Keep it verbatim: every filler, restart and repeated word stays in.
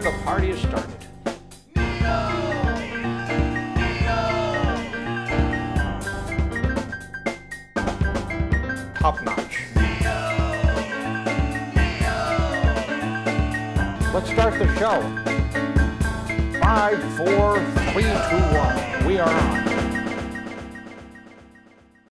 the party has started. Top notch. Let's start the show. Five, four, three, two, one. We are on.